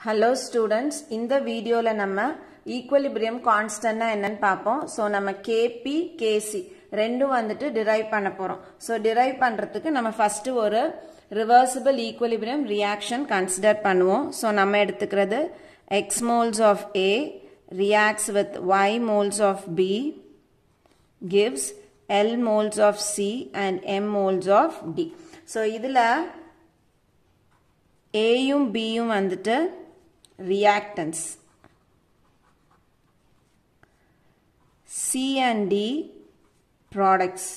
Hello students, in the video la nama equilibrium constant na enna paapom. So nama Kp, Kc rendu vandittu derive panna porom. So derive பண்றதுக்கு நம்ம first ஒரு reversible equilibrium reaction consider பண்ணுவோம். So நம்ம எடுத்துக்கிறது x moles of A reacts with y moles of B gives L moles of C and M moles of D. So இதுல A யும் B யும் வந்துட்டு reactants, C and D products,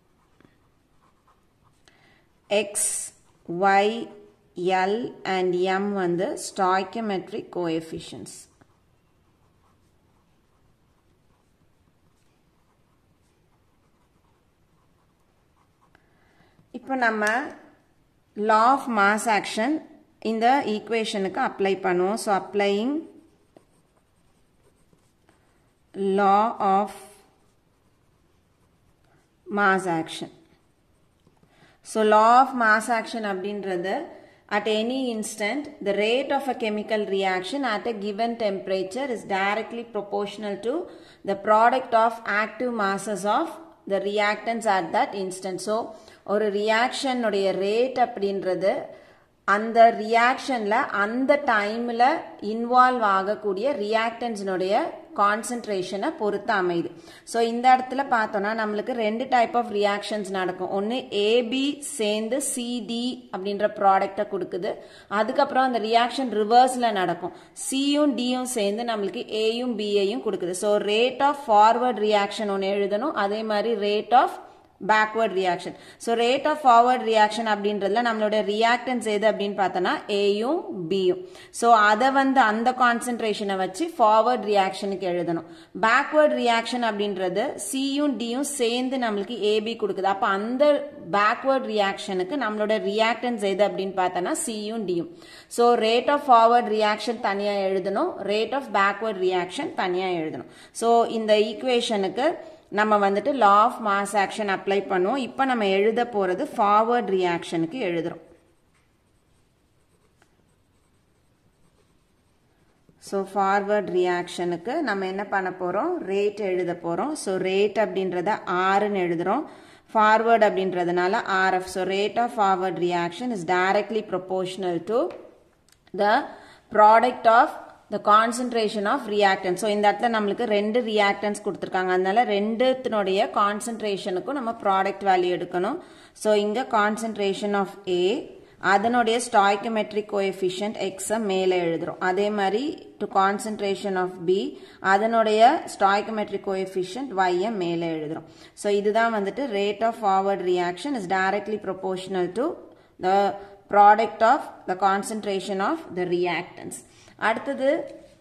X, Y, L and M வந்து stoichiometric coefficients. இப்போ நம்ம law of mass action இந்த ஈக்குவேஷனுக்கு apply பண்ணுவோம். So applying law of mass action. So law of mass action அப்படின்றது at any instant the rate of a chemical reaction at a given temperature is directly proportional to the product of active masses of the reactants at that instant. So ஒரு reaction உடைய rate அப்படின்றது அந்த ரியாக்ஷன்ல அந்த டைம்ல involve ஆகக்கூடிய ரியாக்டன்ட்ஸ்னுடைய கான்சென்ட்ரேஷனை பொறுத்து அமையுது. So இந்த இடத்துல பார்த்தோம்னா நம்மளுக்கு ரெண்டு டைப் ஆஃப் ரியாக்ஷன்ஸ் நடக்கும். ஒன்று ஏபி சேர்ந்து சிடி அப்படின்ற ப்ராடக்டை கொடுக்குது. அதுக்கப்புறம் அந்த ரியாக்ஷன் ரிவர்ஸ்ல நடக்கும். சியும் டியும் சேர்ந்து நம்மளுக்கு ஏயும் பியையும் கொடுக்குது. So rate of forward reaction ஒன்று எழுதணும். அதே மாதிரி rate of backward reaction. So rate of forward reaction அப்படின்றதுல நம்மளோட reactants எது அப்படின்னு பார்த்தோம்னா Aயும் Bயும். So அதை வந்து அந்த கான்சென்ட்ரேஷனை வச்சு forward reactionக்கு எழுதணும். backward reaction அப்படின்றது Cயும் Dயும் சேர்ந்து நம்மளுக்கு AB கொடுக்குது. அப்போ அந்த backward reactionக்கு நம்மளோட reactants எது அப்படின்னு பார்த்தோம்னா Cயும் Dயும். So rate of forward reaction தனியா எழுதணும். rate of backward reaction தனியா எழுதணும். So இந்த ஈக்குவேஷனுக்கு நம்ம வந்துட்டு law of mass action apply பண்ணுவோம். இப்போ நம்ம எழுத போறது forward reactionக்கு எழுதுறோம். So forward reactionக்கு நம்ம என்ன பண்ண போறோம், rate எழுத போறோம். So rate அப்படின்றத Rன்னு எழுதுறோம். Forward அப்படின்றதுனால RF. So rate of forward reaction is directly proportional to the product of the concentration of reactants. So இந்த இடத்துல நம்மளுக்கு ரெண்டு reactants கொடுத்திருக்காங்க. அதனால ரெண்டுத்தினுடைய கான்சென்ட்ரேஷனுக்கும் நம்ம ப்ராடக்ட் வேல்யூ எடுக்கணும். ஸோ இங்க கான்சென்ட்ரேஷன் ஆஃப் ஏ அதனுடைய ஸ்டாய்கோமெட்ரிக் கோஎஃபிஷியன்ட் எக்ஸை மேலே எழுதுறோம். அதே மாதிரி டு கான்சென்ட்ரேஷன் ஆஃப் பி அதனுடைய ஸ்டாய்கோமெட்ரிக் கோஎஃபிஷியன்ட் ஒய்யை மேலே எழுதுறோம். ஸோ இதுதான் வந்துட்டு rate of forward reaction is directly proportional to the product of the concentration of the reactants. அடுத்தது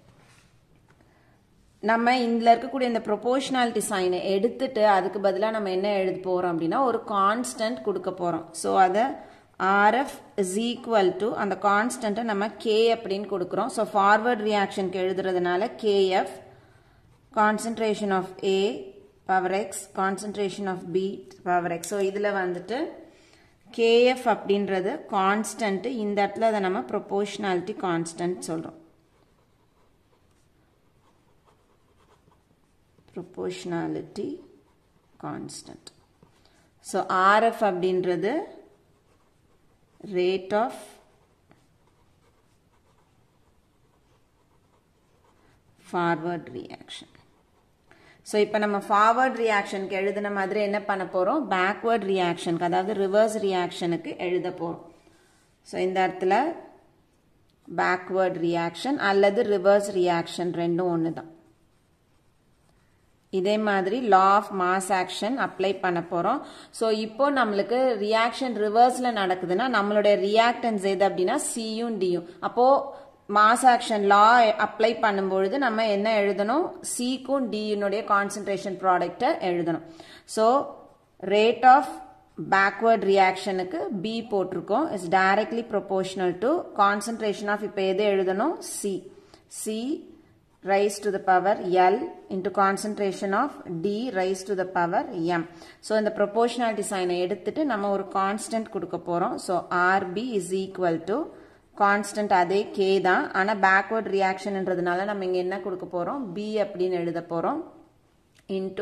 நம்ம இதுல இருக்கக்கூடிய இந்த ப்ரொபோர்ஷனாலிட்டி சைனை எடுத்துட்டு அதுக்கு பதிலாக நம்ம என்ன எழுத போறோம் அப்படின்னா ஒரு கான்ஸ்டன்ட் கொடுக்க போறோம். ஸோ அதை RF is equal to அந்த கான்ஸ்டன்ட்டை நம்ம K அப்படின்னு கொடுக்குறோம். ஸோ ஃபார்வர்ட் ரியாக்ஷனுக்கு எழுதுறதுனால KF concentration of A power X concentration of B power X. So இதுல வந்துட்டு KF அப்படின்றது கான்ஸ்டன்ட். இந்த இடத்துல அதை நம்ம ப்ரொபோர்ஷனாலிட்டி கான்ஸ்டன்ட் சொல்றோம். proportionality constant. So RF அப்படின்றது rate of forward reaction. So இப்போ நம்ம forward reactionக்கு எழுதின மாதிரி என்ன பண்ண போறோம், backward reactionக்கு அதாவது reverse reactionக்கு எழுத போறோம். So இந்த இடத்துல backward reaction அல்லது reverse reaction ரெண்டும் ஒன்று தான். இதே மாதிரி law of mass action apply பண்ண போறோம். ஸோ இப்போ நம்மளுக்கு ரியாக்ஷன் ரிவர்ஸ்ல நடக்குதுன்னா நம்மளுடைய ரியாக்டன்ஸ் எது அப்படின்னா சியும் டியும். அப்போ மாஸ் ஆக்ஷன் லா அப்ளை பண்ணும்பொழுது நம்ம என்ன எழுதணும், சிக்கும் டியினுடைய கான்சென்ட்ரேஷன் ப்ராடக்டை எழுதணும். ஸோ ரேட் ஆஃப் பேக்வர்ட் ரியாக்ஷனுக்கு பி போட்டிருக்கோம். Is directly proportional to concentration of இப்போ எது எழுதணும் C. C raised to the power L into concentration of D raised to the power M. So இந்த proportionality sign எடுத்துட்டு நம்ம ஒரு constant கொடுக்க போறோம். So RB is equal to constant அதே கே தான். ஆனால் பேக்வர்ட் ரியாக்ஷன்ன்றதுனால நம்ம இங்கே என்ன கொடுக்க போகிறோம், பி அப்படின்னு எழுத போகிறோம். Into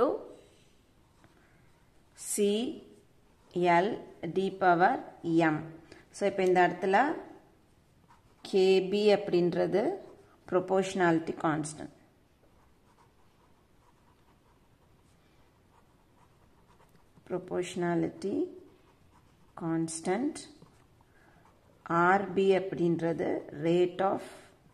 C L D power M. So இப்போ இந்த இடத்துல கேபி அப்படின்றது proportionality constant. Proportionality constant. RB அப்படின்றது rate of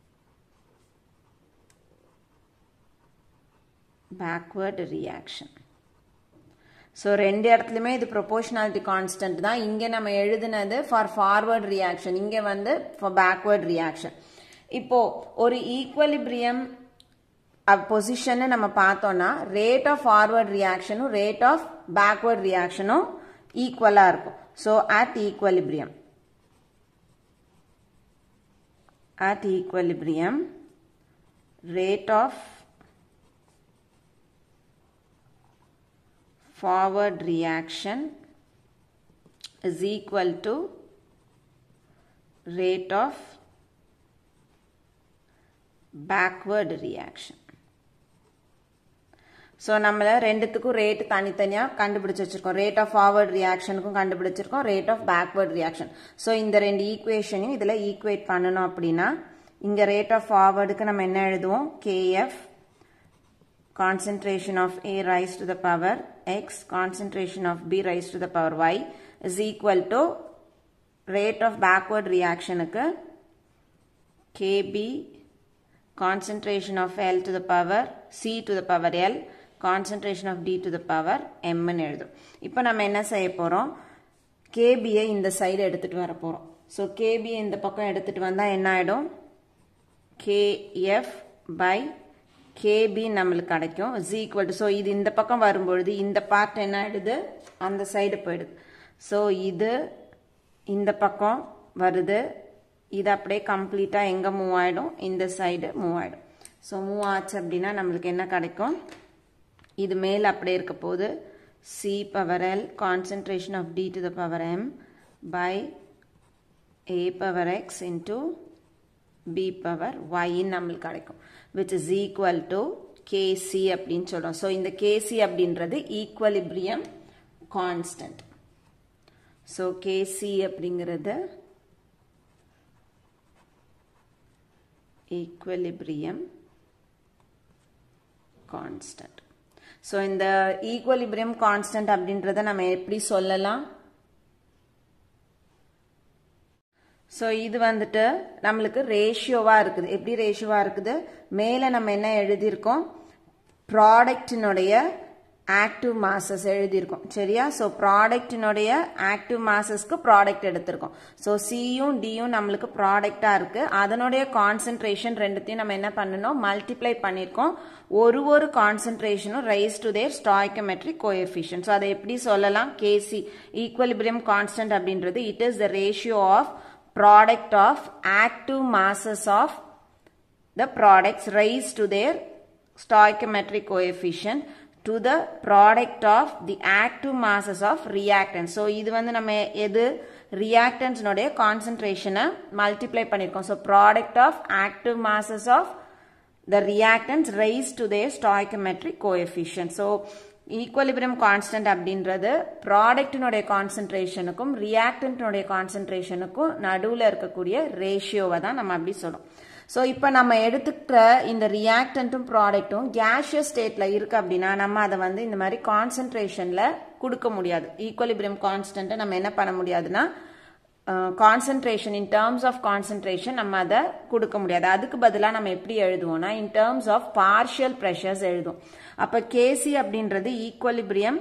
backward reaction. So ரெண்டு இடத்துலையுமே இது ப்ரொபோர்ஷனாலிட்டி கான்ஸ்டன்ட் தான். இங்கே நம்ம எழுதுனது ஃபார் ஃபார்வர்ட் ரியாக்ஷன், இங்கே வந்து ஃபார் பேக்வர்ட் ரியாக்ஷன். இப்போ ஒரு ஈக்குவலிபிரியம் பொசிஷன் நம்ம பார்த்தோம்னா ரேட் ஆஃப் ஃபார்வர்ட் ரியாக்ஷனும் ரேட் ஆஃப் பேக்வர்ட் ரியாக்ஷனும் ஈக்குவலா இருக்கும். So at equilibrium rate of forward reaction is equal to rate of backward reaction. So நம்மள ரெண்டுத்துக்கும் ரேட் தனித்தனியாக கண்டுபிடிச்சு வச்சிருக்கோம். ரேட் ஆஃப் ஃபார்வர்ட் ரியாக்ஷனுக்கும் கண்டுபிடிச்சிருக்கோம், rate of backward reaction. So இந்த ரெண்டு ஈக்குவேஷனையும் இதில் ஈக்குவேட் பண்ணணும் அப்படின்னா இங்கே ரேட் ஆஃப் ஃபார்வர்டுக்கு நம்ம என்ன எழுதுவோம், K F concentration of A raised to the power X, concentration of B raised to the power Y is equal to rate of backward reaction க்கு KB concentration of L to the power C to the power L, concentration of D to the power M ன்னு எழுதும். இப்போ நம்ம என்ன செய்ய போறோம், KB இந்த side எடுத்துட்டு வர போறோம். ஸோ KB இந்த பக்கம் எடுத்துட்டு வந்தா என்ன ஆயிடும், KF by KB நம்மளுக்கு கிடைக்கும் is equal to, ஸோ இது இந்த பக்கம் வரும்பொழுது இந்த பார்ட் என்ன ஆயிடுது, அந்த சைடு போயிடுது. ஸோ இது இந்த பக்கம் வருது, இது அப்படியே கம்ப்ளீட்டாக எங்கே மூவ் ஆகிடும், இந்த சைடு மூவ் ஆகிடும். ஸோ மூவ் ஆச்சு அப்படின்னா நம்மளுக்கு என்ன கிடைக்கும், இது மேலே அப்படியே இருக்க போது C power L concentration of D to the power M by A power X into B power Y நம்மளுக்கு கிடைக்கும், which is equal to KC அப்படின்னு சொல்றோம். ஸோ இந்த KC அப்படின்றது ஈக்குவலிபிரியம் கான்ஸ்டன்ட். ஸோ KC அப்படிங்கிறது ஈக்குவலிபிரியம் கான்ஸ்டன்ட். ஸோ இந்த equilibrium constant அப்படின்றத நம்ம எப்படி சொல்லலாம், ஸோ இது வந்துட்டு நம்மளுக்கு ரேஷியோவா இருக்குது. எப்படி ரேஷியோவா இருக்குது, மேலே நம்ம என்ன எழுதியிருக்கோம், ப்ராடக்டினுடைய ஆக்டிவ் மாசஸ் எழுதியிருக்கோம் சரியா. ஸோ ப்ராடக்டினுடைய ஆக்டிவ் மாசஸ்க்கு ப்ராடக்ட் எடுத்திருக்கோம். ஸோ சியும் டியும் நம்மளுக்கு ப்ராடக்டா இருக்கு, அதனுடைய கான்சென்ட்ரேஷன் ரெண்டுத்தையும் நம்ம என்ன பண்ணணும், மல்டிப்ளை பண்ணியிருக்கோம். ஒரு கான்சென்ட்ரேஷனும் raise to their stoichiometric coefficient. So அதை எப்படி சொல்லலாம், கேசி ஈக்குவலிபிரியம் கான்ஸ்டன்ட் அப்படின்றது it is the ratio of product of active masses of the products raised to their stoichiometric coefficient to the product of the active masses of reactants. So இது வந்து நம்ம எது reactants நோடைய concentration multiply பண்ணிருக்கோம். So product of active masses of the reactants raised to their stoichiometric coefficient. So equilibrium constant அப்படின்றது ப்ராடக்டினுடைய கான்சென்ட்ரேஷனுக்கும் ரியாக்டன்ட்னுடைய கான்சென்ட்ரேஷனுக்கும் நடுவில் இருக்கக்கூடிய ரேஷியோவை தான் நம்ம அப்படி சொல்றோம். ஸோ இப்போ நம்ம எடுத்துக்கிற இந்த ரியாக்டன்ட்டும் ப்ராடக்ட்டும் கேஷியஸ் ஸ்டேட்ல இருக்கு அப்படின்னா நம்ம அதை வந்து இந்த மாதிரி கான்சென்ட்ரேஷன்ல கொடுக்க முடியாது. ஈக்குவலிபிரியம் கான்ஸ்டன்ட்டை நம்ம என்ன பண்ண முடியாதுன்னா concentration in terms of concentration நம்ம அதை கொடுக்க முடியாது. அதுக்கு பதிலாக நம்ம எப்படி எழுதுவோம்னா in terms of partial pressures எழுதுவோம். அப்போ கேசி அப்படின்றது equilibrium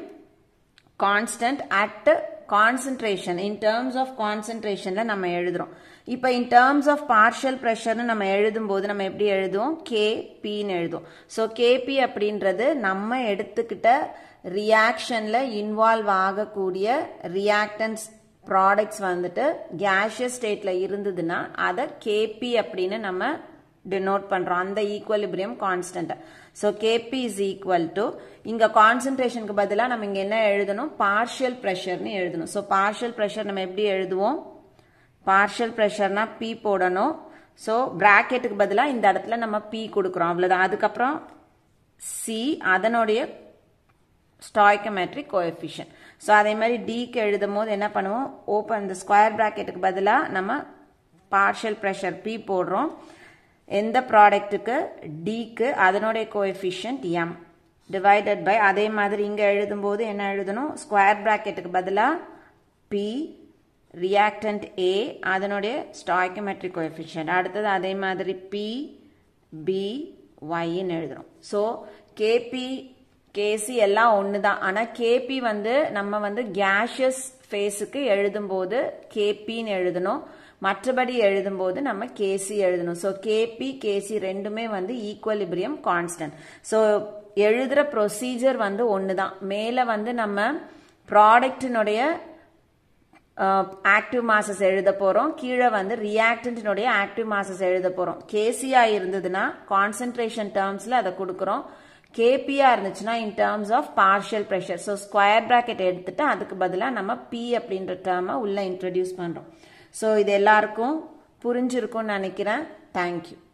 constant at concentration in terms of கான்சென்ட்ரேஷன்ல நம்ம எழுதுறோம். இப்போ இன் டேர்ம்ஸ் ஆஃப் பார்ஷியல் ப்ரெஷர்னு நம்ம எழுதும் போது நம்ம எப்படி எழுதுவோம், கேபின்னு எழுதுவோம். ஸோ கேபி அப்படின்றது நம்ம எடுத்துக்கிட்ட ரியாக்ஷன்ல இன்வால்வ் ஆகக்கூடிய ரியாக்டன்ஸ் ப்ராடக்ட்ஸ் வந்துட்டு கேஷியஸ் ஸ்டேட்ல இருந்ததுன்னா அதை கேபி அப்படின்னு நம்ம டினோட் பண்றோம் அந்த equilibrium constant. So K P is equal to இங்க கான்சென்ட்ரேஷனுக்கு பதிலாக நம்ம இங்க என்ன எழுதணும், பார்ஷியல் ப்ரெஷர்னு எழுதணும். ஸோ பார்ஷியல் ப்ரெஷர் நம்ம எப்படி எழுதுவோம், பார்ஷியல் ப்ரெஷர்னா P போடணும். ஸோ பிராக்கெட்டுக்கு பதிலாக இந்த இடத்துல நம்ம P கொடுக்குறோம், அவ்வளோதான். அதுக்கப்புறம் C அதனுடைய ஸ்டாய்கோமெட்ரிக் கோஎஃபிஷியன்ட். ஸோ அதே மாதிரி டிக்கு எழுதும் போது என்ன பண்ணுவோம், ஓப்பன் இந்த ஸ்கொயர் பிராக்கெட்டுக்கு பதிலாக நம்ம பார்ஷியல் ப்ரெஷர் P போடுறோம். எந்த ப்ராடக்ட்டுக்கு டிக்கு அதனுடைய கோஎஃபிஷியன்ட் M டிவைடட் பை, அதே மாதிரி இங்கே எழுதும்போது என்ன எழுதணும், ஸ்கொயர் பிராக்கெட்டுக்கு பதிலாக P ரியாக்டன்ட் A அதனுடைய ஸ்டாய்கோமெட்ரிக் கோஎஃபிஷியன்ட். அடுத்தது அதே மாதிரி P B Yன்னு எழுதுறோம். ஸோ KP KC எல்லாம் ஒன்று தான். ஆனால் KP வந்து நம்ம வந்து கேஷியஸ் ஃபேஸுக்கு எழுதும்போது KPன்னு எழுதணும், மற்றபடி எழுதும்போது நம்ம KC எழுதணும். ஸோ KP KC ரெண்டுமே வந்து ஈக்குவலிபிரியம் கான்ஸ்டன்ட். ஸோ எழுதுகிற ப்ரொசீஜர் வந்து ஒன்று தான். மேலே வந்து நம்ம ப்ராடக்டினுடைய ஆக்டிவ் மாசஸ் எழுத போகிறோம், கீழே வந்து ரியாக்டன்டினுடைய ஆக்டிவ் மாசஸ் எழுத போகிறோம். கேசியாக இருந்ததுன்னா கான்சன்ட்ரேஷன் டேர்ம்ஸில் அதை கொடுக்குறோம், கேபியாக இருந்துச்சுன்னா in terms of partial pressure. So square bracket எடுத்துட்டு அதுக்கு பதிலாக நம்ம P அப்படின்ற டேர்மை உள்ளே இன்ட்ரடியூஸ் பண்ணுறோம். ஸோ இது எல்லாருக்கும் புரிஞ்சிருக்கும்னு நினைக்கிறேன். தேங்க்யூ.